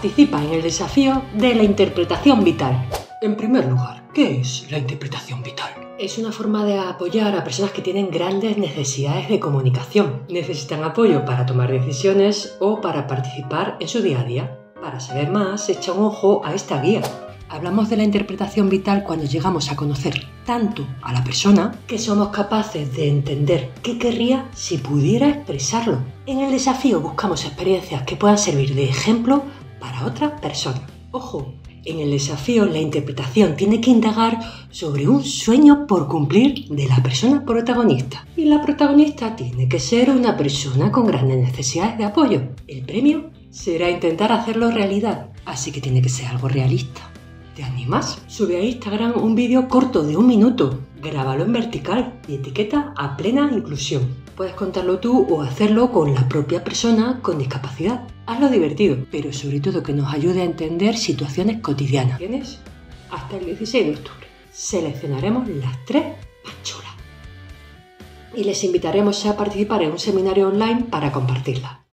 Participa en el desafío de la interpretación vital. En primer lugar, ¿qué es la interpretación vital? Es una forma de apoyar a personas que tienen grandes necesidades de comunicación. Necesitan apoyo para tomar decisiones o para participar en su día a día. Para saber más, echa un ojo a esta guía. Hablamos de la interpretación vital cuando llegamos a conocer tanto a la persona que somos capaces de entender qué querría si pudiera expresarlo. En el desafío buscamos experiencias que puedan servir de ejemplo para otra persona. Ojo, en el desafío la interpretación tiene que indagar sobre un sueño por cumplir de la persona protagonista. Y la protagonista tiene que ser una persona con grandes necesidades de apoyo. El premio será intentar hacerlo realidad, así que tiene que ser algo realista. ¿Te animas? Sube a Instagram un vídeo corto de 1 minuto, grábalo en vertical y etiqueta a Plena Inclusión. Puedes contarlo tú o hacerlo con la propia persona con discapacidad. Hazlo divertido, pero sobre todo que nos ayude a entender situaciones cotidianas. ¿Tienes? Hasta el 16 de octubre. Seleccionaremos las 3 más chulas. Y les invitaremos a participar en un seminario online para compartirla.